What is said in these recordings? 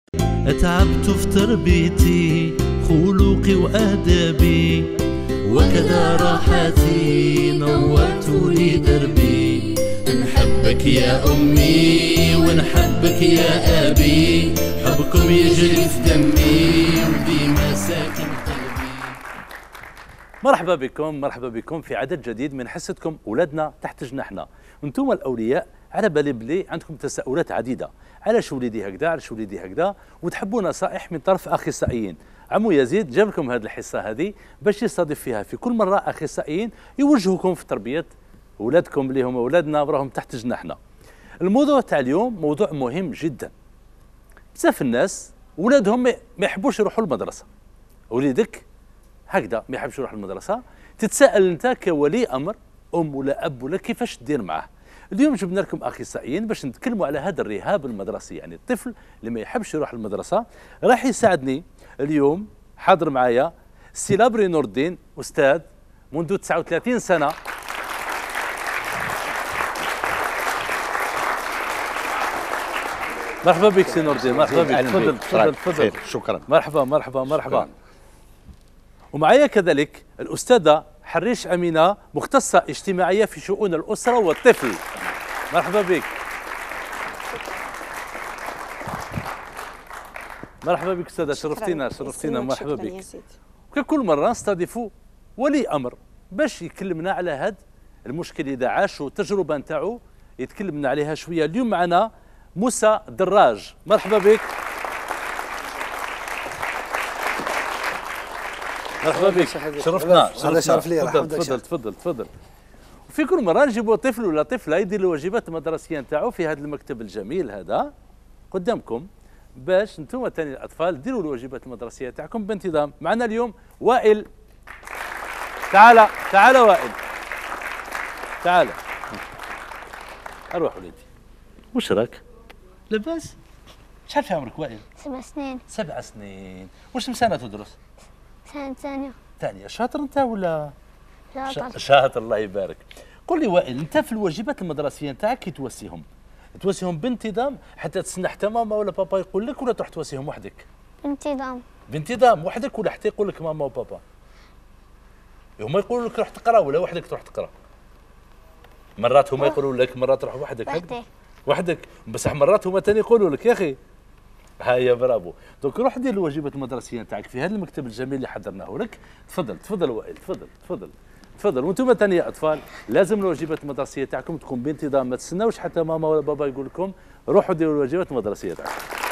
تعبت في تربيتي خلقي وآدابي وكذا راحتي نورت لي دربي. نحبك يا أمي ونحبك يا أبي، حبكم يجري في دمي وديما ساكن قلبي. مرحبا بكم في عدد جديد من حصتكم أولادنا تحت جناحنا. أنتم الأولياء على بالي بلي عندكم تساؤلات عديدة، علاش وليدي هكذا، علاش وليدي هكذا، وتحبوا نصائح من طرف أخصائيين. عمو يزيد جاب لكم هذه الحصة هذه باش يستضيف فيها في كل مرة أخصائيين يوجهوكم في تربية أولادكم اللي هم أولادنا وراهم تحت جناحنا. الموضوع تاع اليوم موضوع مهم جدا. بزاف الناس ولادهم ما يحبوش يروحوا المدرسة. وليدك هكذا ما يحبش يروح المدرسة، تتساءل أنت كولي أمر أم ولا أب ولا كيفاش تدير معاه. اليوم جبنا لكم اخصائيين باش نتكلموا على هذا الرهاب المدرسي، يعني الطفل اللي ما يحبش يروح المدرسه. راح يساعدني اليوم حاضر معايا سي لابري نور الدين، استاذ منذ 39 سنه. مرحبا بك سي نور الدين، مرحبا بك، تفضل. شكرا. مرحبا. ومعايا كذلك الاستاذه حريش أمينة، مختصة اجتماعية في شؤون الأسرة والطفل. مرحبا بك. مرحبا بك أستاذة، شرفتينا. مرحبا بك. كل مرة نستضيفوا ولي أمر باش يكلمنا على هذا المشكل إذا عاش والتجربة نتاعو يتكلمنا عليها شوية. اليوم معنا موسى دراج، مرحبا بك. مرحبا بك، شرفتنا. هذا شرف لي. تفضل. وفي كل مره نجيبوا طفل ولا طفله يدير الواجبات المدرسيه نتاعو في هذا المكتب الجميل هذا قدامكم، باش انتم ثاني الاطفال ديروا الواجبات المدرسيه تاعكم بانتظام. معنا اليوم وائل. تعال وائل، تعال. اروح وليدي، واش راك؟ لاباس؟ شحال في عمرك وائل؟ 7 سنين. 7 سنين. واش من سنه تدرس؟ سنة ثانية. شاطر انت ولا؟ شاطر. الله يبارك. قل لي وائل، انت في الواجبات المدرسيه نتاعك كي تواسيهم بانتظام حتى تسنى حتى ماما ولا بابا يقول لك، ولا تروح تواسيهم وحدك؟ بانتظام وحدك، ولا حتى يقول لك ماما وبابا؟ هما يقولوا لك روح تقرا ولا وحدك تروح تقرا؟ مرات هما يقولوا لك، مرات تروح وحدك. وحدك بصح مرات هما ثاني يقولوا لك يا اخي. هيا برافو. دونك روح دير الواجبات المدرسيه نتاعك في هذا المكتب الجميل اللي حضرناه لك. تفضل وائل، تفضل. وانتم ثاني يا اطفال لازم الواجبات المدرسيه تاعكم تكون بانتظام، ما تستناوش حتى ماما ولا بابا يقول لكم روحوا ديروا الواجبات المدرسيه تاعكم.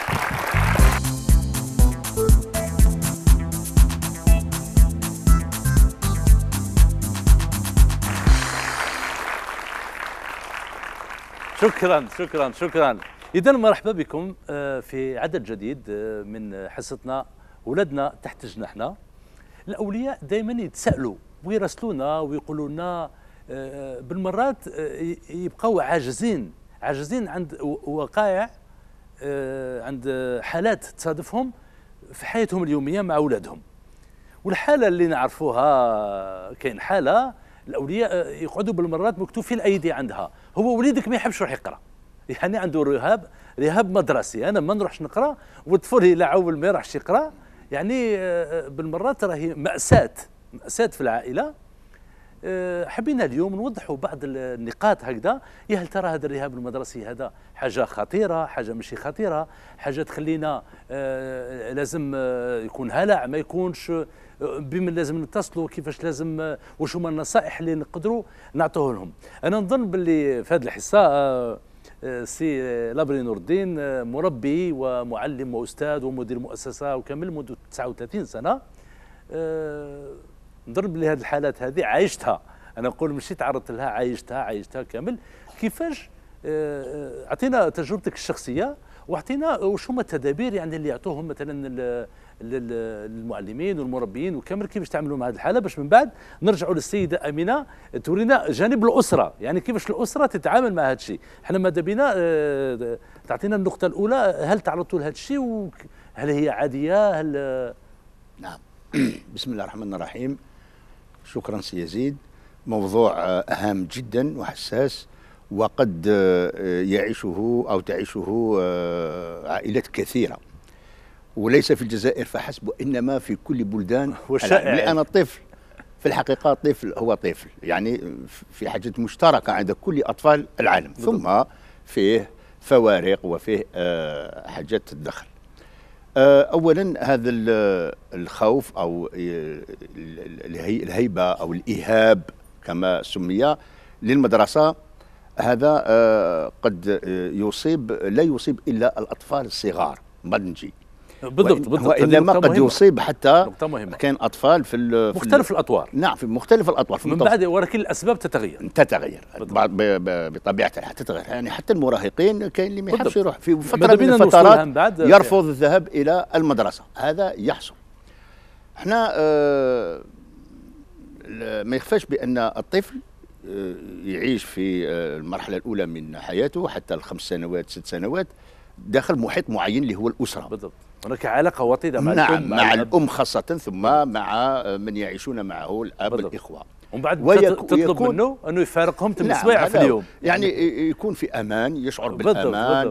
شكرا. إذا مرحبا بكم في عدد جديد من حصتنا ولدنا تحت جناحنا. الأولياء دائما يتساءلوا ويرسلونا ويقولوا لنا بالمرات يبقوا عاجزين عند وقائع، عند حالات تصادفهم في حياتهم اليومية مع أولادهم. والحالة اللي نعرفوها، كاين حالة الأولياء يقعدوا بالمرات مكتوف في الأيدي عندها، هو وليدك ما يحبش يروح يقرأ، يعني عنده رهاب مدرسي. انا ما نروحش نقرا والطفل يلعب ما يروحش يقرا، يعني بالمرات راهي مأساة في العائله. حبينا اليوم نوضحوا بعض النقاط هكذا. يا هل ترى هذا الرهاب المدرسي هذا حاجه خطيره، حاجه ماشي خطيره، حاجه تخلينا لازم يكون هلع ما يكونش، بمن لازم نتصلوا، كيفاش لازم، واش هما النصائح اللي نقدروا نعطوه لهم. انا نظن باللي في هذه الحصه سي لابري نور الدين مربي ومعلم واستاذ ومدير مؤسسه وكامل منذ 39 سنه. نضرب لي هذه الحالات هذه عايشتها، انا نقول ماشي تعرضت لها، عايشتها كامل. كيفاش اعطينا تجربتك الشخصيه، واعطينا وش هما التدابير يعني اللي يعطوهم مثلا للمعلمين والمربيين وكامل، كيفاش تعملوا مع هذه الحاله، باش من بعد نرجعوا للسيده امينه تورينا جانب الاسره، يعني كيفاش الاسره تتعامل مع هذا الشيء. احنا ماذا بينا تعطينا النقطه الاولى، هل تعرضتوا لهذا الشيء وهل هي عاديه؟ نعم. بسم الله الرحمن الرحيم. شكرا سي يزيد. موضوع هام جدا وحساس، وقد يعيشه أو تعيشه عائلات كثيرة. وليس في الجزائر فحسب وإنما في كل بلدان العالم. لأن الطفل في الحقيقة طفل هو طفل، يعني في حاجة مشتركة عند كل أطفال العالم. ثم فيه فوارق وفيه حاجات تدخل. أولا هذا الخوف أو الهيبة أو الإيهاب كما سمي للمدرسة، هذا قد يصيب، لا يصيب إلا الأطفال الصغار بدنجي، بالضبط وإنما قد يصيب حتى كان أطفال في مختلف الأطوار. نعم، في مختلف الأطوار من بعد، ولكن الأسباب تتغير بطبيعتها تتغير. يعني حتى المراهقين كاين اللي ما يحبش يروح في فترة من الفترات، يرفض الذهاب إلى المدرسة، هذا يحصل. احنا ما يخفاش بأن الطفل يعيش في المرحلة الأولى من حياته حتى ال5 سنوات 6 سنوات داخل محيط معين اللي هو الأسرة. بالضبط. هناك علاقة وطيدة مع نعم، الأم، مع الأم خاصة، ثم مع من يعيشون معه الأب، الإخوة. ومن بعد تطلب منه أنه يفارقهم 8 سوايع في اليوم، يعني يكون في أمان، يشعر بالأمان.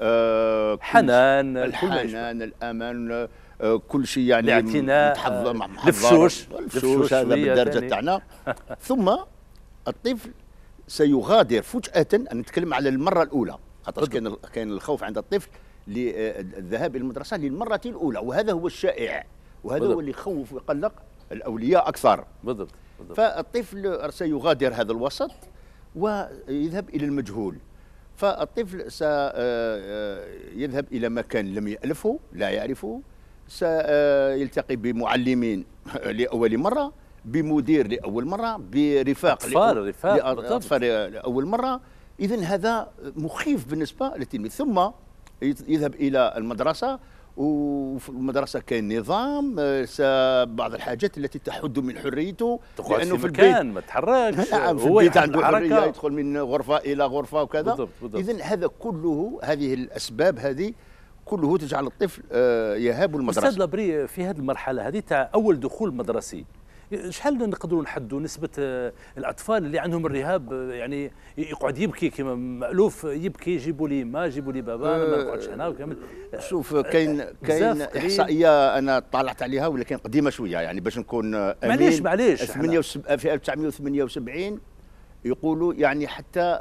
حنان، الأمان، كل شيء، يعني الاعتناء، الفشوش هذا بالدرجة تاعنا. ثم الطفل سيغادر فجأة، أنا نتكلم على المرة الأولى، خاطر كان الخوف عند الطفل للذهاب إلى المدرسة للمرة الأولى، وهذا هو الشائع، وهذا هو اللي يخوف ويقلق الأولياء أكثر. بالضبط. فالطفل سيغادر هذا الوسط ويذهب إلى المجهول. فالطفل سيذهب إلى مكان لم يألفه، لا يعرفه، سيلتقي بمعلمين لأول مرة، بمدير لأول مرة، برفاق أطفال لأول مرة. إذن هذا مخيف بالنسبة للتلميذ. ثم يذهب إلى المدرسة، وفي المدرسة كاين نظام، بعض الحاجات التي تحد من حريته، لأنه في البيت ما تحركش، نعم، في البيت عنده حرية، يدخل من غرفة إلى غرفة وكذا. إذن هذا كله، هذه الأسباب هذه كله تجعل الطفل يهاب المدرسة. أستاذ لابري، في هذه المرحلة هذه تاع أول دخول مدرسي، شحال نقدروا نحدوا نسبة الأطفال اللي عندهم الرهاب، يعني يقعد يبكي كما مألوف يبكي، يجيبوا لي ما يجيبوا لي بابا، أنا ما نقعدش هنا وكامل. شوف، كاين إحصائية أنا طالعت عليها ولكن قديمة شوية، يعني باش نكون أمين. معليش في 1978 يقولوا يعني حتى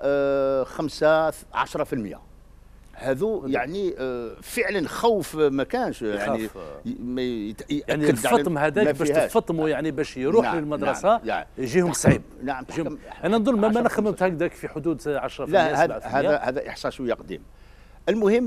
15-10%. هذو يعني فعلا خوف ما كانش، يعني يعني الفطم هذاك باش تفطموا، يعني باش يروح للمدرسة يجيهم صعيب. نعم، انا نظن ما انا خممت هكذاك في حدود 10%. لا، هذا احصاء شويه قديم. المهم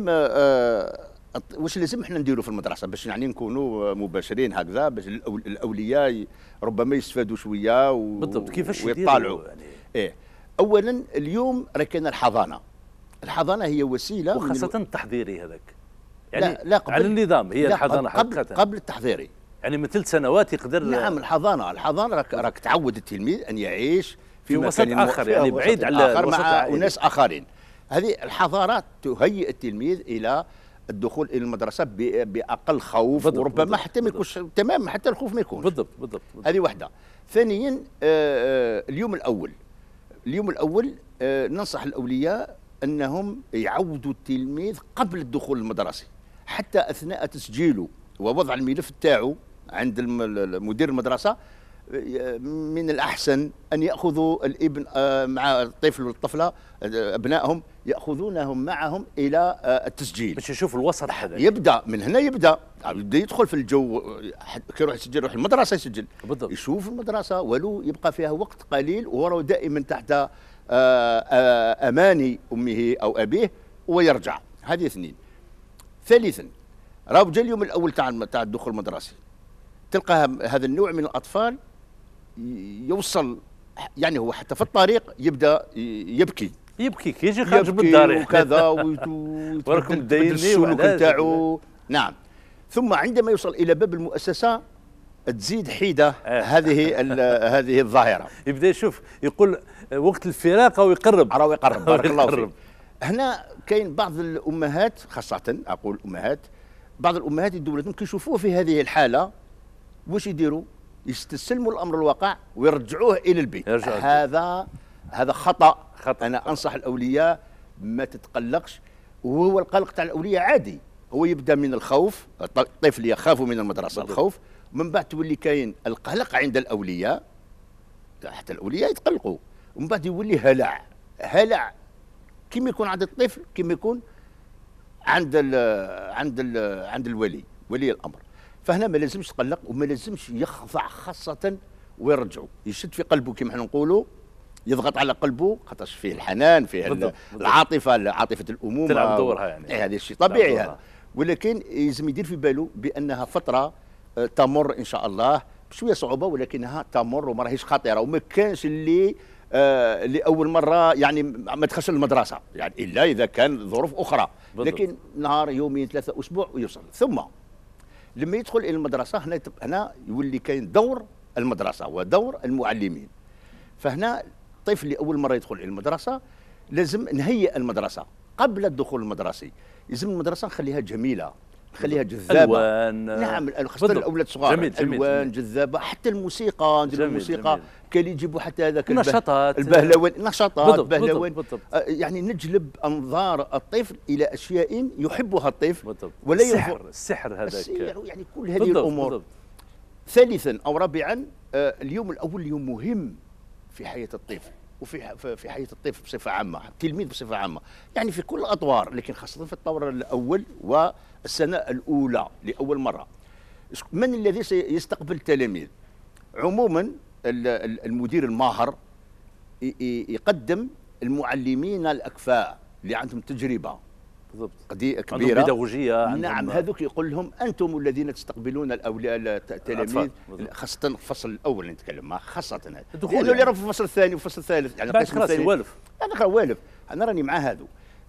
واش لازم احنا نديروا في المدرسه باش يعني نكونوا مباشرين هكذا، باش الاولياء ربما يستفادوا شويه بالضبط كيفاش ويطالعوا يعني. اولا اليوم راه كاين الحضانة هي وسيلة، وخاصة التحضيري هذاك، يعني لا على النظام هي الحضانة قبل التحضيري، يعني من 3 سنوات يقدر. نعم، الحضانة راك تعود التلميذ أن يعيش في وسط آخر، يعني بعيد على مع أناس آخرين. هذه الحضارات تهيئ التلميذ إلى الدخول إلى المدرسة بأقل خوف، وربما حتى ما يكونش تمام، حتى الخوف ما يكونش. بالضبط. هذه واحدة. ثانيا اليوم الأول ننصح الأولياء أنهم يعودوا التلميذ قبل الدخول المدرسي، حتى أثناء تسجيله ووضع الملف تاعو عند مدير المدرسة. من الأحسن أن يأخذوا الابن مع الطفل والطفلة، أبنائهم يأخذونهم معهم إلى التسجيل باش يشوف الوسط هذا. يبدأ من هنا، يبدأ يدخل في الجو، كي يروح يسجل، يروح المدرسة يسجل، بالضبط. يشوف المدرسة ولو يبقى فيها وقت قليل، وهو دائما تحت أمان أمه أو أبيه، ويرجع. هذه 2. ثالثا، راهو جا اليوم الأول تاع الدخول المدرسي، تلقى هذا النوع من الأطفال يوصل، يعني هو حتى في الطريق يبدأ يبكي كي يجي خارج من الدار وكذا، وراكم دايرين السلوك نتاعو. نعم. ثم عندما يوصل إلى باب المؤسسة تزيد حيدة هذه الظاهرة، يبدأ يشوف، يقول وقت الفراق أو يقرب. بارك الله فيك. هنا كاين بعض الأمهات، خاصة أقول أمهات، بعض الأمهات يدوا ولادهم كي يشوفوه في هذه الحالة واش يديروا؟ يستسلموا الأمر الواقع ويرجعوه إلى البيت. هذا خطأ. أنا أنصح الأولياء ما تتقلقش، وهو القلق تاع الأولياء عادي، هو يبدا من الخوف، الطفل يخاف من المدرسه الخوف، ومن بعد تولي كاين القلق عند الاولياء، حتى الاولياء يتقلقوا، ومن بعد يولي هلع كيما يكون عند الطفل كيما يكون عند ولي الامر. فهنا ما لازمش يتقلق وما لازمش يخضع، خاصه ويرجعوا يشد في قلبه كما احنا نقولوا، يضغط على قلبه خاطرش فيه الحنان، فيه العاطفه، عاطفه الامومه تلعب دورها يعني. هذا الشيء طبيعي هذا، ولكن لازم يدير في باله بانها فتره تمر ان شاء الله بشويه صعوبه، ولكنها تمر وما راهيش خطيره، وما كانش اللي لاول مره يعني ما دخلش المدرسه يعني، الا اذا كان ظروف اخرى، لكن نهار يومين ثلاثه اسبوع ويوصل. ثم لما يدخل الى المدرسه هنا يولي كاين دور المدرسه ودور المعلمين. فهنا الطفل لاول مره يدخل الى المدرسه لازم نهيئ المدرسه قبل الدخول المدرسي، لازم المدرسه نخليها جميله، نخليها جذابه، الوان، نعم خاصه الاولاد الصغار، جميل الوان جذابه، حتى الموسيقى نديروا الموسيقى كان يجيبوا حتى هذاك نشاطات، البهلوان، نشاطات بهلوان، يعني نجلب انظار الطفل الى اشياء يحبها الطفل، ولا السحر هذاك، السحر يعني كل هذه الامور. ثالثا او رابعا اليوم الاول يوم مهم في حياه الطفل، وفي حياه الطفل بصفه عامه، التلميذ بصفه عامه، يعني في كل الاطوار، لكن خاصه في الطور الاول والسنه الاولى لاول مره. من الذي سيستقبل التلاميذ؟ عموما المدير الماهر يقدم المعلمين الاكفاء اللي عندهم تجربه بالضبط كبيره، عندهم بيداغوجيه، نعم، هذوك يقول لهم انتم الذين تستقبلون التلاميذ، خاصه الفصل الاول نتكلم خاصه هذا، لانه اللي راه في الفصل الثاني والفصل الثالث يعني القسم الثاني والف، انا والف، انا راني مع هذو،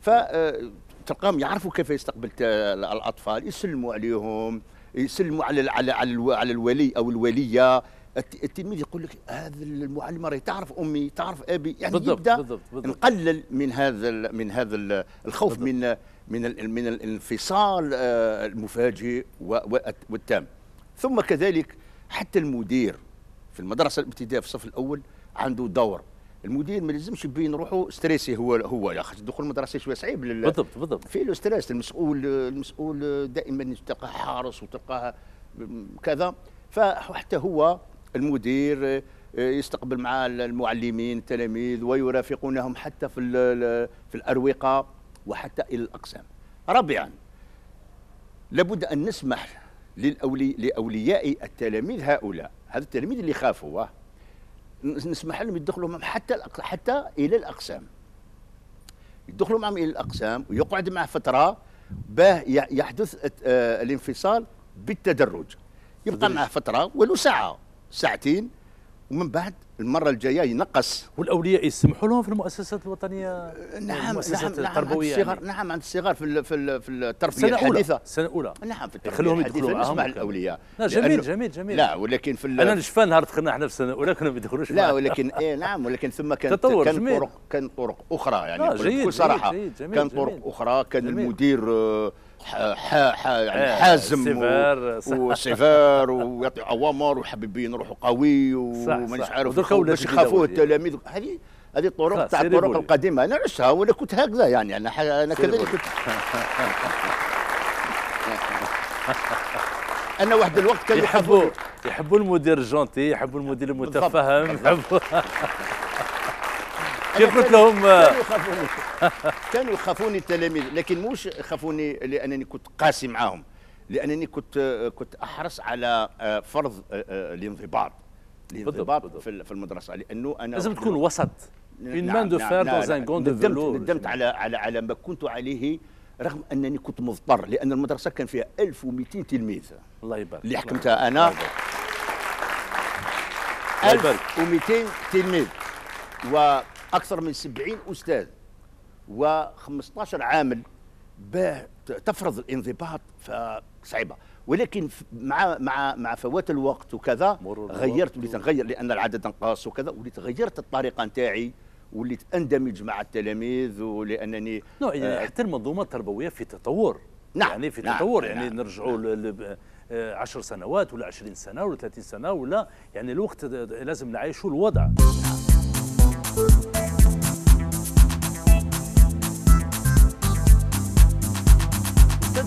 فتلقاهم يعرفوا كيف يستقبل الاطفال، يسلموا عليهم، يسلموا على الولي او الوليه. التلميذ يقول لك هذا المعلم راهي تعرف امي، تعرف ابي، يعني بالضبط يبدا بالضبط نقلل من هذا الخوف من الانفصال المفاجئ والتام. ثم كذلك حتى المدير في المدرسه الابتدائيه في الصف الاول عنده دور. المدير ما لازمش يبين روحه ستريسي، هو يا اخي الدخول المدرسي شويه صعيب بالضبط في له ستريس، المسؤول دائما تلقاه حارس وتلقاه كذا، فحتى هو المدير يستقبل مع المعلمين التلاميذ ويرافقونهم حتى في الأروقة وحتى إلى الأقسام. رابعا لابد أن نسمح لأولياء التلاميذ هؤلاء، هذا التلاميذ اللي خافوا، نسمح لهم يدخلوا معهم حتى إلى الأقسام، يدخلوا معهم إلى الأقسام ويقعد معه فترة باه يحدث الانفصال بالتدرج، يبقى معه فترة ولو ساعة ساعتين، ومن بعد المرة الجاية ينقص. والأولياء يسمحوا لهم في المؤسسات الوطنية؟ نعم، المؤسسات التربوية يعني. نعم، عند الصغار في التربية الحديثة، السنة الأولى، نعم، في التربية الحديثة نسمح للأولياء. لا جميل. لا ولكن أنا نشفى نهار دخلنا احنا في السنة الأولى كنا ما يدخلوش. لا ولكن نعم، ولكن ثم كان طرق أخرى يعني بكل صراحة، كان طرق أخرى، كان المدير يعني حازم وسيفار ويعطي اوامر وحابب يبين روحه قوي ومانيش عارف باش يخافوه التلاميذ. هذه الطرق تاع الطرق القديمه انا عشتها ولا كنت هكذا يعني انا كذلك كنت انا واحد الوقت كان يحبوا المدير الجونتي، يحبوا المدير المتفهم، يحبوا كيف قلت لهم كانوا يخافوني التلاميذ، لكن مش خافوني لانني كنت قاسي معاهم، لانني كنت احرص على فرض الانضباط في المدرسه، لانه انا لازم تكون وسط. ندمت على ما كنت عليه، رغم انني كنت مضطر، لان المدرسه كان فيها 1200 تلميذ. الله يبارك، اللي حكمتها انا 1200 تلميذ واكثر من 70 استاذ و15 عامل، باه تفرض الانضباط فصعيبه، ولكن مع فوات الوقت وكذا وليت نغير لان العدد انقص وكذا، وليت غيرت الطريقه نتاعي، وليت اندمج مع التلاميذ، ولانني يعني حتى المنظومه التربويه في تطور. نعم، يعني في تطور، يعني نرجعوا 10 سنوات ولا 20 سنه ولا 30 سنه، ولا يعني الوقت لازم نعيشوا الوضع.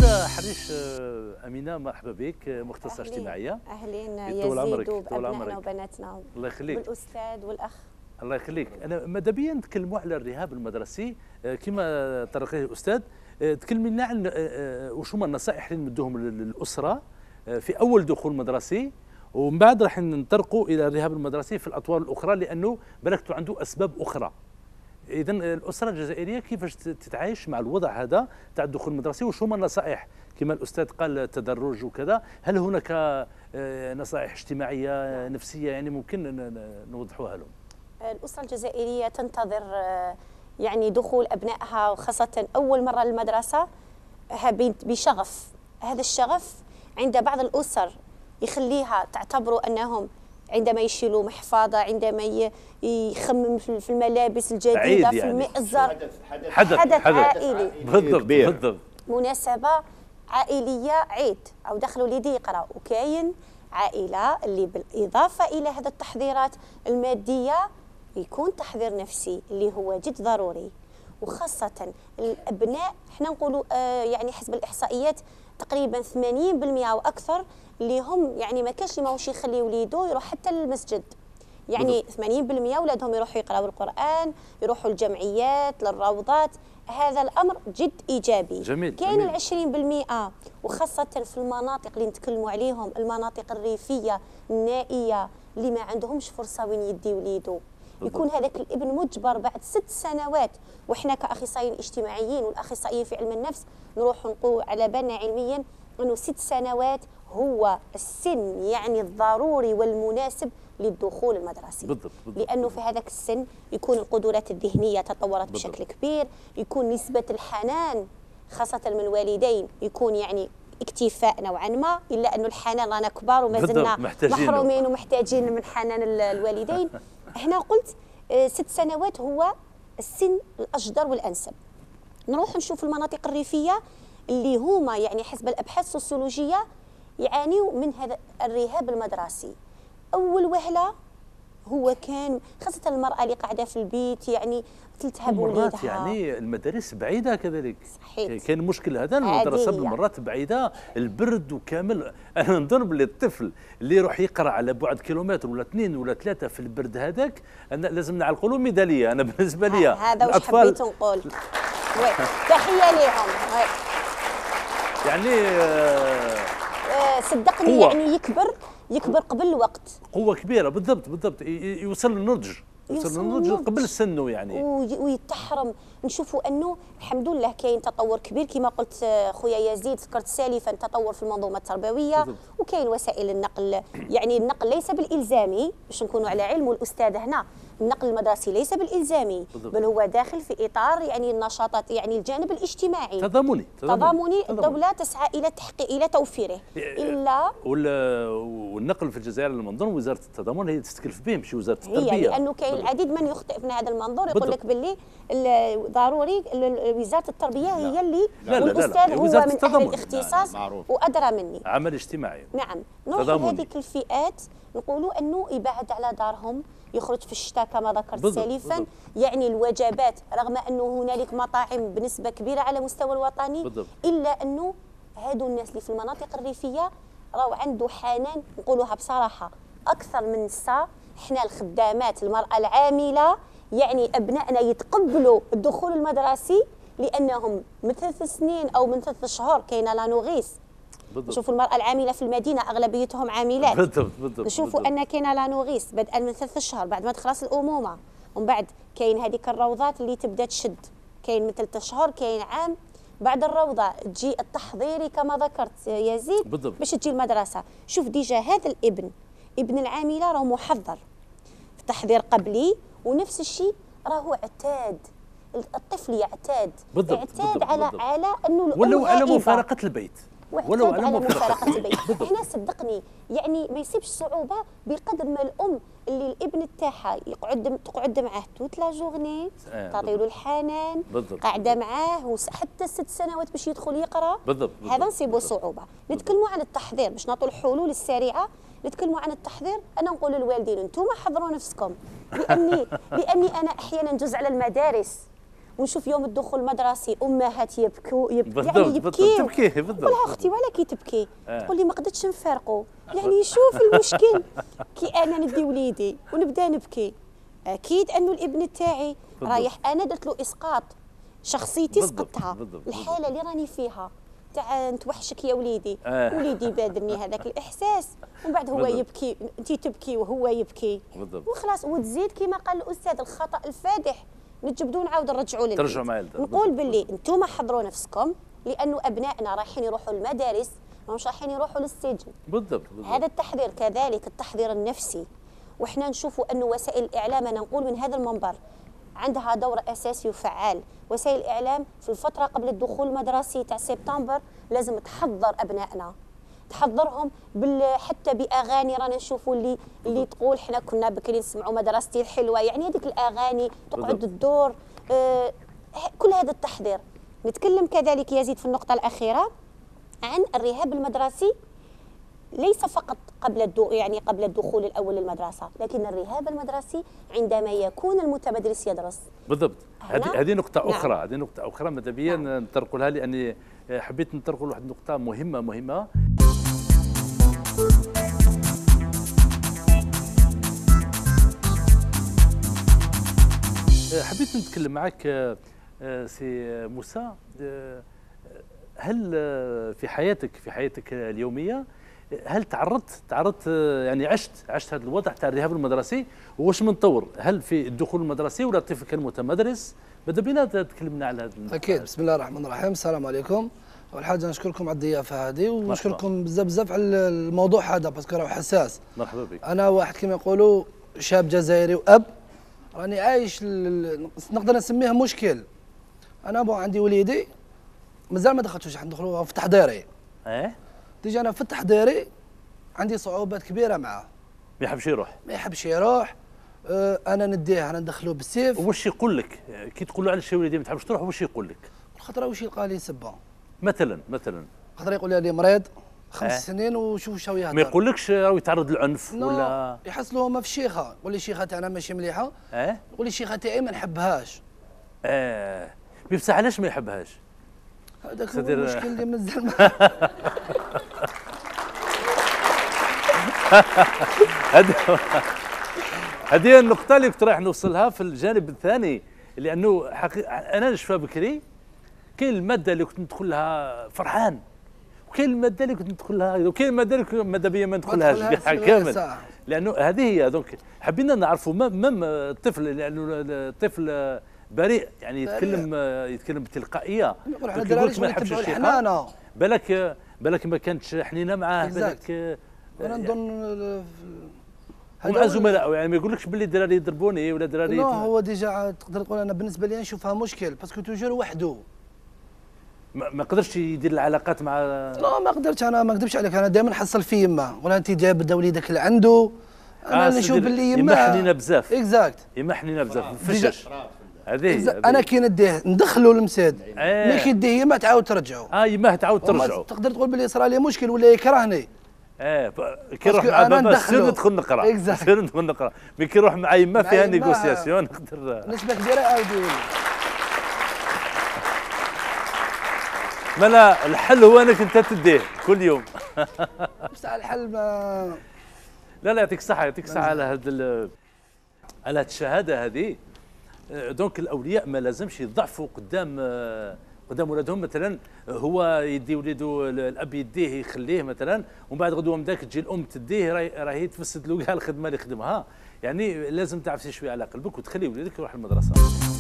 استاذه حريش امينه، مرحبا بك، مختصه اجتماعيه. اهلين يزيد وبابنائنا وبناتنا، الله يخليك، والاستاذ والاخ. الله يخليك. انا ماذا بيا نتكلموا على الرهاب المدرسي كما طرق عليه الاستاذ. تكلمي لنا عن وش هما النصائح اللي نمدوهم للاسره في اول دخول مدرسي، ومن بعد راح ننطلقوا الى الرهاب المدرسي في الاطوار الاخرى، لانه بلغتوا عنده اسباب اخرى. اذا الاسره الجزائريه كيفاش تتعايش مع الوضع هذا تاع الدخول المدرسي، وش هما النصائح كما الاستاذ قال التدرج وكذا؟ هل هناك نصائح اجتماعيه نفسيه يعني ممكن نوضحوها لهم؟ الاسره الجزائريه تنتظر يعني دخول ابنائها، وخاصه اول مره للمدرسه بشغف. هذا الشغف عند بعض الاسر يخليها تعتبروا انهم عندما يشيلوا محفظه، عندما يخمم في الملابس الجديده، في يعني المئزر، حدث عائلي بالضبط، مناسبه عائليه، عيد او دخلوا وليدي يقرا. وكاين عائله اللي بالاضافه الى هذه التحضيرات الماديه يكون تحضير نفسي اللي هو جد ضروري. وخاصه الابناء، احنا نقولوا يعني حسب الاحصائيات تقريبا 80% او اكثر اللي هم يعني ما كانش ماهوش يخلي وليدو يروح حتى للمسجد. يعني 80% اولادهم يروحوا يقراوا القران، يروحوا الجمعيات، للروضات. هذا الامر جد ايجابي. جميل. كاين 20% وخاصه في المناطق اللي نتكلموا عليهم، المناطق الريفيه النائيه اللي ما عندهمش فرصه وين يدي وليدو. يكون هذاك الابن مجبر بعد 6 سنوات، وإحنا كأخصائيين اجتماعيين والأخصائيين في علم النفس نروح نقول على بالنا علميا أنه 6 سنوات هو السن يعني الضروري والمناسب للدخول المدرسي. بالضبط. لأنه في هذاك السن يكون القدرات الذهنية تطورت بشكل كبير، يكون نسبة الحنان خاصة من الوالدين يكون يعني اكتفاء نوعا ما، الا انه الحنان رانا كبار وما زلنا محرومين ومحتاجين من حنان الوالدين. هنا قلت 6 سنوات هو السن الأجدر والأنسب. نروح نشوف المناطق الريفية اللي هما يعني حسب الأبحاث السوسيولوجية يعانيوا من هذا الرهاب المدرسي. أول وهلة هو كان خاصة المرأة اللي قاعدة في البيت يعني تلتهب وليدها، يعني المدارس بعيدة كذلك. صحيح. كان المشكل هذا، المدرسة بالمرات بعيدة، البرد وكامل. أنا نظن باللي الطفل اللي يروح يقرأ على بعد كيلومتر ولا 2 ولا 3 في البرد هذاك، أنا لازم نعلقوا له ميدالية. أنا بالنسبة لي هذا واش حبيت نقول. تحية لهم. يعني صدقني يعني يكبر قبل الوقت. قوة كبيرة بالضبط يوصل للنضج. قبل سنه يعني، ويتحرم. نشوفوا انه الحمد لله كاين تطور كبير كما قلت خويا يزيد، ذكرت سالفا تطور في المنظومه التربويه، وكاين وسائل النقل. يعني النقل ليس بالالزامي باش نكونوا على علم، والاستاذ هنا النقل المدرسي ليس بالالزامي بل هو داخل في اطار يعني النشاطات، يعني الجانب الاجتماعي تضامني. الدوله تسعى الى توفيره. الا والنقل في الجزائر المنظور وزاره التضامن هي تستكلف به، مش وزاره التربيه. هي لانه كاين العديد من يخطئ في هذا المنظور، يقول لك باللي ضروري وزاره التربيه هي اللي والاستاذ هو من اهل الاختصاص وادرى مني. عمل اجتماعي. نعم. نروح لهذيك الفئات نقولوا انه يبعد على دارهم، يخرج في الشتاء كما ذكرت سالفا. يعني الوجبات رغم انه هنالك مطاعم بنسبه كبيره على مستوى الوطني، الا انه هادو الناس اللي في المناطق الريفيه راهو عنده حنان، نقولوها بصراحه اكثر من النساء. احنا الخدامات المراه العامله يعني ابنائنا يتقبلوا الدخول المدرسي لانهم من 3 سنين او من 3 شهور كاينه لا نوغيس. نشوفوا المرأة العاملة في المدينة أغلبيتهم عاملات. بالضبط. نشوفوا أن كاينه لا نوغيس بدءا من 3 شهور بعد ما تخلص الأمومة، ومن بعد كاين هذيك الروضات اللي تبدا تشد، كاين من 3 شهور، كاين عام. بعد الروضة تجي التحضيري كما ذكرت يزيد باش تجي المدرسة. شوف ديجا هذا ابن العاملة راهو محضر في تحضير قبلي، ونفس الشيء راهو اعتاد. الطفل يعتاد على انه ولو على مفارقة البيت، ولو على مفارقة البيت. هنا صدقني يعني ما يصيبش صعوبة بقدر ما الأم اللي الابن تاعها تقعد معاه توت لا جورني، تعطي له الحنان، قاعدة معاه حتى 6 سنوات باش يدخل يقرا. هذا نصيبه صعوبة. نتكلموا عن التحضير باش نعطوا الحلول السريعة. نتكلموا عن التحضير. أنا نقول للوالدين أنتم حضروا نفسكم، لأني أنا أحيانا ندوز على المدارس ونشوف يوم الدخول المدرسي امهات يبكوا يعني تبكي بالضبط. نقول لها اختي ولا كي تبكي تقول لي ما قدرتش نفارقوا. يعني شوف المشكل كي انا ندي وليدي ونبدا نبكي، اكيد انه الابن تاعي رايح انا درت له اسقاط، شخصيتي سقطتها. الحاله اللي راني فيها تاع نتوحشك يا وليدي، وليدي بادرني هذاك الاحساس، ومن بعد هو يبكي، انت تبكي وهو يبكي، وخلاص. وتزيد كما قال الاستاذ الخطا الفادح نتجبدوا نعاود نرجعوا للبيت. ترجعوا معايا نقول باللي انتم حضروا نفسكم، لانه ابنائنا رايحين يروحوا المدارس مش رايحين يروحوا للسجن. بالضبط. هذا التحضير كذلك التحضير النفسي، وإحنا نشوفوا أنه وسائل الإعلام، أنا نقول من هذا المنبر عندها دور أساسي وفعال. وسائل الإعلام في الفترة قبل الدخول المدرسي تاع سبتمبر لازم تحضر أبنائنا، تحضرهم حتى بأغاني. رانا نشوفوا اللي تقول إحنا كنا بكري نسمعوا مدرستي الحلوة، يعني هذيك الأغاني تقعد الدور. كل هذا التحضير. نتكلم كذلك يزيد في النقطة الأخيرة عن الرهاب المدرسي، ليس فقط قبل الدخول الاول للمدرسه، لكن الرهاب المدرسي عندما يكون المتمدرس يدرس. بالضبط. هذه نقطه اخرى، هذه نقطه اخرى ماذا بيا نطرقوا لها، لاني حبيت نطرقوا لواحد النقطه مهمه. حبيت نتكلم معك سي موسى، هل في حياتك اليوميه هل تعرضت يعني عشت هذا الوضع تاع الرهاب المدرسي؟ واش منطور؟ هل في الدخول المدرسي ولا الطفل كان متمدرس؟ ماذا بينا تكلمنا على هذا. اكيد. بسم الله الرحمن الرحيم. السلام عليكم. اول حاجه نشكركم على الضيافه هذه، ونشكركم بزاف على الموضوع هذا باسكو راهو حساس. مرحبا بك. انا واحد كما يقولوا شاب جزائري واب، راني عايش نقدر نسميه مشكل. انا عندي وليدي مازال ما دخلتوش، ندخلوا في تحضيري. ديجا انا في التحضيري عندي صعوبات كبيره معاه. ما يحبش يروح. انا نديه، انا ندخلوه بالسيف. واش يقول لك كي تقول له على شي وليدي ما تحبش تروح؟ واش يقول لك؟ خاطر واش يلقى لي سبه مثلا خاطر يقول لي مريض 5 سنين وشوف واش يهضر. ما يقولكش راهو يتعرض للعنف ولا يحس له ما في الشيخه، يقول لي الشيخه تاعنا ماشي مليحه. يقول لي الشيخه تاعي ما نحبهاش. بصح علاش ما يحبهاش؟ هذاك هو المشكل اللي مازال هذه النقطة اللي كنت رايح نوصلها في الجانب الثاني، لأنه أنا نشوفها بكري. كاين المادة اللي كنت ندخل لها فرحان، وكاين المادة اللي كنت ندخل لها، وكاين المادة اللي ماذا بيا ما ندخلهاش كامل، لأنه هذه هي. دونك حبينا نعرفوا الطفل، لأنه الطفل بريء، يعني يتكلم بتلقائية. يقول ما يحبش الحنانة، بالك ما كانتش حنينة معاه، بالك انا نظن ومع زملائه، يعني ما يقولكش باللي دراري يضربوني ولا دراري. لا هو ديجا تقدر تقول انا بالنسبه لي نشوفها مشكل، باسكو توجور وحده ما قدرش يدير العلاقات مع. لا ما قدرتش، انا ما نكذبش عليك، انا دائما نحصل في يما، ولا انت جايب وليدك اللي عنده. انا نشوف باللي يما حنينه بزاف. اكزاكت، يما حنينه بزاف فشش. هذه انا كي نديه ندخلوا للمساد، ملي كي ديه يما تعاود ترجعوا. يما تعاود ترجعوا. تقدر تقول باللي صرا لي مشكل ولا يكرهني. كي يروح مع بابا سير ندخل نقرا، سير ندخل نقرا. مي كي يروح مع يما فيها نيغوسياسيون نقدر نسبه كبيره عاودوا. مالا الحل هو انك انت تديه كل يوم. بصح الحل ما. لا يعطيك الصحه، يعطيك الصحه على هذه الشهاده هذه. دونك الاولياء ما لازمش يضعفوا قدام ولادهم. مثلا هو يدي وليده، الاب يديه يخليه مثلا، ومن بعد غدوه من ذاك تجي الام تديه، راهي تفسد له كاع الخدمه اللي يخدمها. يعني لازم تعرف شويه على قلبك وتخلي وليدك يروح المدرسه.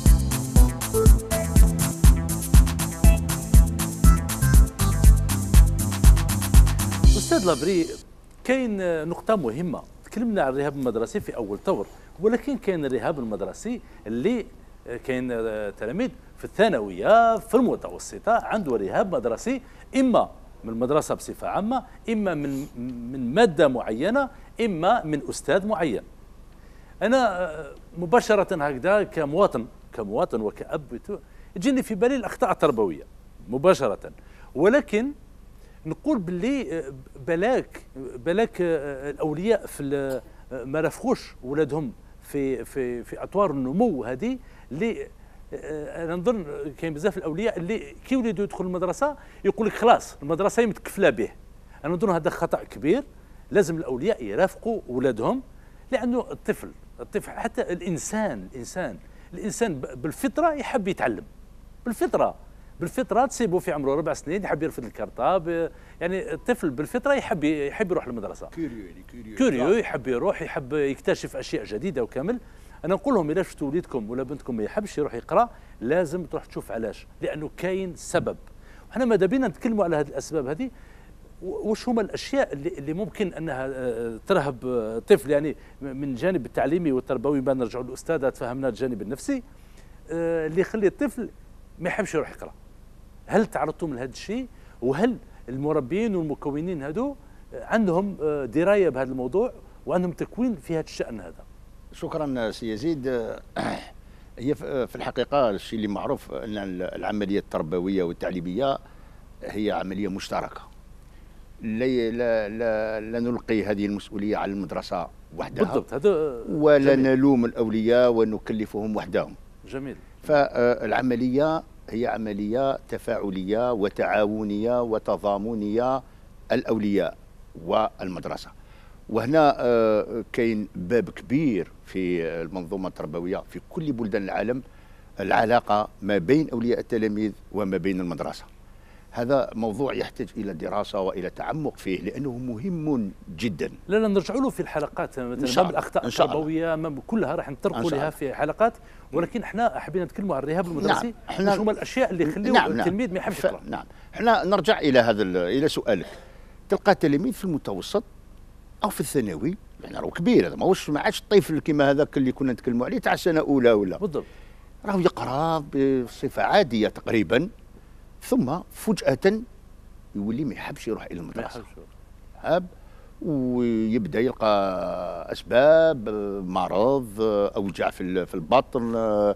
استاذ لابري، كاين نقطه مهمه. تكلمنا عن الرهاب المدرسي في اول طور، ولكن كاين الرهاب المدرسي اللي كاين تلاميذ في الثانويه في المتوسطه عنده رهاب مدرسي، اما من المدرسه بصفه عامه، اما من ماده معينه، اما من استاذ معين. انا مباشره هكذا كمواطن وكأب تجيني في بالي الاخطاء التربويه مباشره، ولكن نقول باللي بلاك الاولياء ما رافقوش ولادهم في اطوار النمو هذه اللي انا نظن كاين بزاف الاولياء اللي كي يولدوا يدخل المدرسه يقول لك خلاص المدرسه متكفله به. انا نظن هذا خطا كبير، لازم الاولياء يرافقوا اولادهم، لانه الطفل حتى الانسان بالفطره يحب يتعلم، بالفطره تسيبه في عمره 4 سنين يحب يرفد الكرطه، يعني الطفل بالفطره يحب يروح للمدرسه، كوريو يحب يروح، يحب يكتشف اشياء جديده وكامل. انا نقول لهم اذا شفتوا وليدكم ولا بنتكم ما يحبش يروح يقرا لازم تروح تشوف علاش، لانه كاين سبب. وحنا ماذا بينا نتكلموا على هذه الاسباب هذه، وش هما الاشياء اللي ممكن انها ترهب الطفل، يعني من الجانب التعليمي والتربوي بعد نرجعوا للاستاذه تفهمنا الجانب النفسي اللي يخلي الطفل ما يحبش يروح يقرا. هل تعرضتم لهذا الشيء؟ وهل المربيين والمكونين هذو عندهم درايه بهذا الموضوع وعندهم تكوين في هذا الشان هذا؟ شكرا سي يزيد. هي في الحقيقه الشيء اللي معروف ان العمليه التربويه والتعليميه هي عمليه مشتركه. لا نلقي هذه المسؤوليه على المدرسه وحدها بالضبط، هذا ولا نلوم الاولياء ونكلفهم وحدهم. جميل. فالعمليه هي عمليه تفاعليه وتعاونيه وتضامنيه، الاولياء والمدرسه. وهنا كاين باب كبير في المنظومه التربويه في كل بلدان العالم، العلاقه ما بين اولياء التلاميذ وما بين المدرسه. هذا موضوع يحتاج الى دراسه والى تعمق فيه لانه مهم جدا. لا نرجعوا له في الحلقات، مثلا الاخطاء التربويه كلها راح نطرقوا لها في حلقات، ولكن احنا حابين نتكلموا عن الرهاب المدرسي. وش هما الاشياء اللي يخليوا التلميذ ما يحبش يقرا؟ نعم، احنا نرجع الى سؤالك. تلقى التلاميذ في المتوسط او في الثانوي، يعني راهو كبير، هذا ما عادش الطفل كما هذاك اللي كنا نتكلموا عليه تاع سنه اولى ولا بالضبط، راهو يقرا بصفه عاديه تقريبا، ثم فجأة يولي ما يحبش يروح إلى المدرسة، ويبدأ يلقى أسباب، مرض، أوجاع في البطن،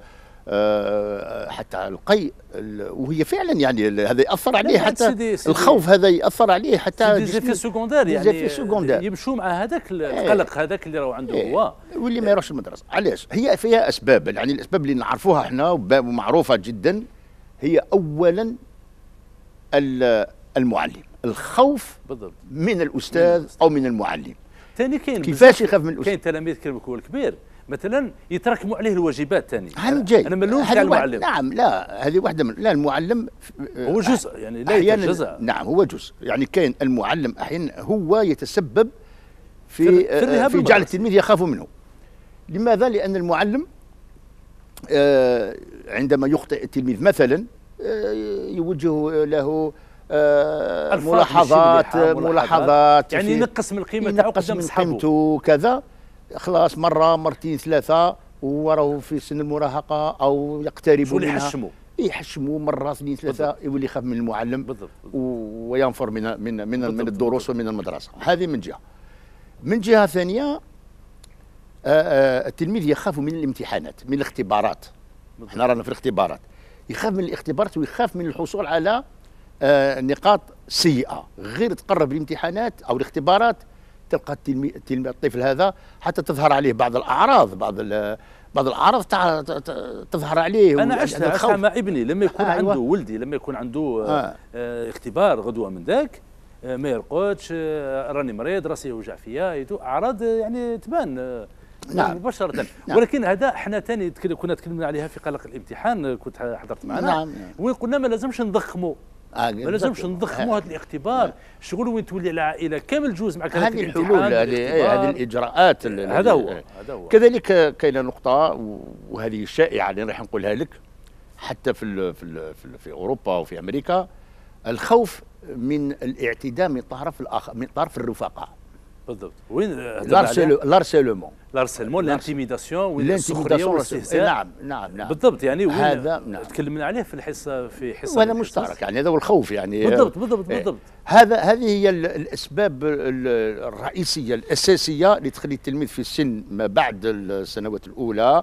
حتى القيء، وهي فعلا يعني هذا يأثر عليه، حتى الخوف هذا يأثر عليه، حتى ديزيفي سكوندير، يعني يمشوا مع هذاك القلق هذاك اللي راهو عنده هو، واللي ما يروحش المدرسة. علاش؟ هي فيها أسباب، يعني الأسباب اللي نعرفوها احنا ومعروفة جدا. هي أولا المعلم، الخوف بالضبط من الاستاذ او من المعلم. ثاني كاين كيفاش يخاف من الاستاذ؟ كاين تلاميذ كيكون كبير مثلا يتراكموا عليه الواجبات ثاني. انا ملوم تاع المعلم. نعم، لا هذه واحده لا، المعلم هو جزء، يعني لا يتجزأ. نعم هو جزء، يعني كاين المعلم احيانا هو يتسبب في جعل التلميذ يخاف منه. لماذا؟ لان المعلم عندما يخطئ التلميذ مثلا يوجه له ملاحظات يعني ينقص من القيمه تاعو قدام صحابه كذا، خلاص مره مرتين ثلاثه وراه في سن المراهقه او يقترب منها، يحشموا مره اثنين ثلاثه، يولي يخاف من المعلم بالضبط. وينفر من الدروس ومن المدرسه. هذه من جهه. من جهه ثانيه التلميذ يخاف من الامتحانات، من الاختبارات. احنا رانا في الاختبارات، يخاف من الاختبارات ويخاف من الحصول على نقاط سيئة. غير تقرب الامتحانات أو الاختبارات تلقى الطفل هذا حتى تظهر عليه بعض الأعراض، بعض الأعراض تظهر عليه. أنا عشتها مع ابني لما يكون عنده ولدي، لما يكون عنده اختبار غدوة من ذاك، ما يرقدش، راني مريض، راسي يوجع فيا، أعراض يعني تبان نعم مباشرة. نعم. ولكن هذا احنا ثاني كنا تكلمنا عليها في قلق الامتحان، كنت حضرت معنا. نعم. وقلنا ما لازمش نضخموا، ما لازمش نضخموا هذا الاختبار. شغل وين تولي العائله كامل جوز مع هذه الحلول، هذه الاجراءات. هذا هو. كذلك كاينه نقطه وهذه شائعه اللي راح نقولها لك، حتى في اوروبا وفي امريكا، الخوف من الاعتداء من الطرف الاخر، من طرف الرفقاء. بالضبط. وين لارسيلمون، الانتيميداسيون والسخريه والاستهزاء. نعم بالضبط. يعني هذا تكلمنا عليه في حصه وهذا مشترك، يعني هذا هو الخوف يعني. بالضبط. هذه هي الاسباب الرئيسيه الاساسيه اللي تخلي التلميذ في السن ما بعد السنوات الاولى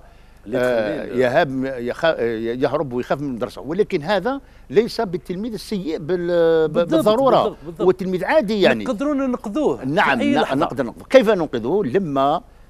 يهرب ويخاف من المدرسه. ولكن هذا ليس بالتلميذ السيء بالضروره. بالضبط. هو تلميذ عادي، يعني نقدرون ننقذوه. نعم نقدر ننقذوه. كيف ننقذوه؟ لما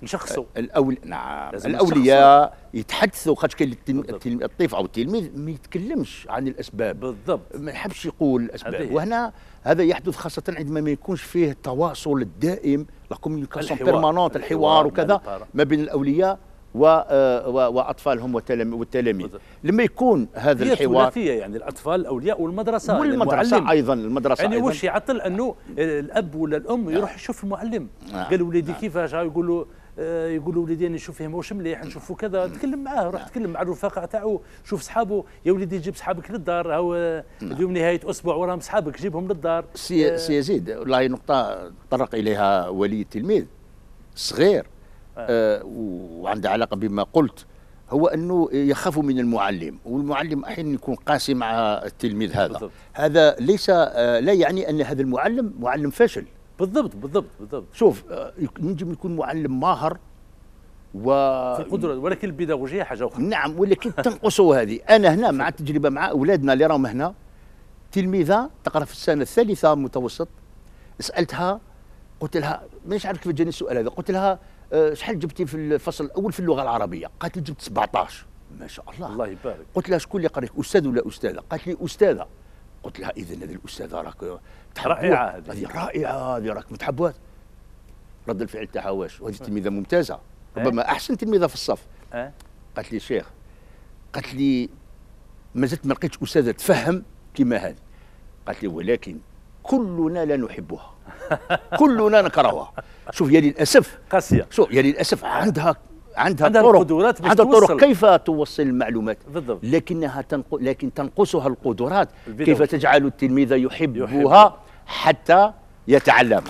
نشخصوا نعم الاولياء يتحدثوا، خاطر كاين الطفل او التلميذ ما يتكلمش عن الاسباب بالضبط، ما يحبش يقول الاسباب، وهنا هذا يحدث خاصه عندما ما يكونش فيه التواصل الدائم، لا كوميونيكاسيون بيرمانونت، الحوار وكذا ما بين الاولياء واطفالهم والتلاميذ. لما يكون هذا الحوار ثلاثيه، يعني الاطفال الاولياء والمدرسه ايضا المدرسه يعني واش يعطل انه الاب ولا الام يروح يشوف المعلم، قال وليدي كيفاش، يقولوا وليدي انا نشوف فيهم واش مليح، نشوفوا كذا، تكلم معاه، روح تكلم مع الرفقاء تاعو، شوف صحابه، يا وليدي جيب صحابك للدار، هاو اليوم نهايه اسبوع وراهم صحابك جيبهم للدار. سي يزيد والله نقطه تطرق اليها ولي التلميذ صغير وعنده علاقه بما قلت، هو انه يخاف من المعلم، والمعلم احيانا يكون قاسي مع التلميذ هذا بالضبط. هذا ليس لا يعني ان هذا المعلم معلم فاشل. بالضبط. شوف ينجم يكون معلم ماهر في القدره، ولكن البيداغوجيه حاجه اخرى. نعم، ولكن تنقصه هذه. انا هنا مع التجربه مع اولادنا اللي راهم هنا، تلميذه تقرا في السنه الثالثه متوسط، سالتها قلت لها مانيش عارف كيف جاني السؤال هذا، قلت لها شحال جبتي في الفصل الاول في اللغه العربيه؟ قالت لي جبت 17. ما شاء الله، الله يبارك. قلت لها شكون اللي قريك، استاذ ولا استاذه؟ قالت لي استاذه. قلت لها اذا هذه الاستاذه راك رائعه، هذه رائعه، هذه راك متحبوها. رد الفعل تاعها واش؟ وهذه تلميذه ممتازه، ربما احسن تلميذه في الصف. قالت لي شيخ، قالت لي ما زلت ما لقيتش استاذه تفهم كما هذه. قالت لي ولكن كلنا لا نحبها كلنا نكرهها. شوف يا للاسف قاسيه، شوف يا للاسف عندها القدرات، عندها طرق كيف توصل المعلومات بالضبط، لكن تنقصها القدرات كيف تجعل التلميذ يحبها حتى يتعلم.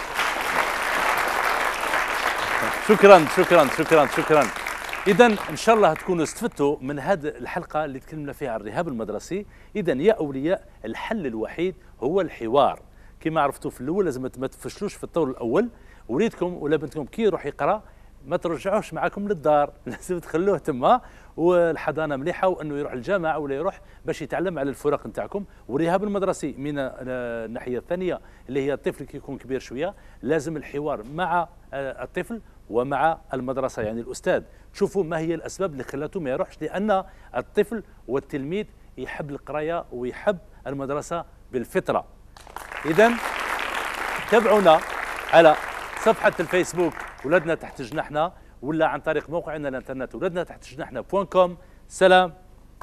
شكرا. إذا إن شاء الله تكونوا استفدتوا من هذه الحلقة اللي تكلمنا فيها عن الرهاب المدرسي. إذا يا أولياء الحل الوحيد هو الحوار، كما عرفتوا في الأول لازم ما تفشلوش في الطور الأول. وليدكم ولا بنتكم كي يروح يقرأ ما ترجعوش معكم للدار، لازم تخلوه تما، والحضانة مليحة، وأنه يروح الجامعة ولا يروح باش يتعلم على الفرق نتاعكم. والرهاب المدرسي من الناحية الثانية اللي هي الطفل كي يكون كبير شوية، لازم الحوار مع الطفل ومع المدرسة، يعني الأستاذ، تشوفوا ما هي الأسباب اللي خلاته ما يروحش، لأن الطفل والتلميذ يحب القراية ويحب المدرسة بالفطرة. إذا تابعونا على صفحة الفيسبوك ولادنا تحت جناحنا، ولا عن طريق موقعنا الانترنت ولادنا تحت جناحنا.com. سلام.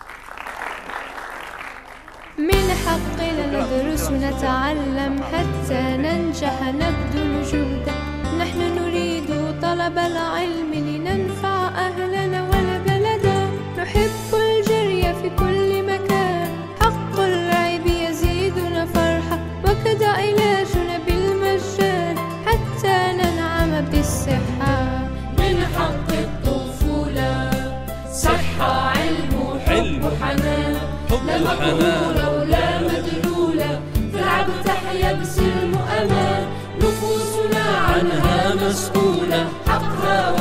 من حقنا ندرس ونتعلم حتى ننجح نبذل جهدا، نحن نريد طلب العلم لننفع أهلنا ولبلدا، نحب الجري في كل مكان، حق اللعب يزيدنا فرحة، وكذا علاجنا بالمجان حتى ننعم بالصحة. من حق الطفولة صحة، علم وحب وحنان، لا مقهورة ولا مدلولة، تلعب وتحيا بسلم وأمان، نفوسنا عنها مسؤولة، حقها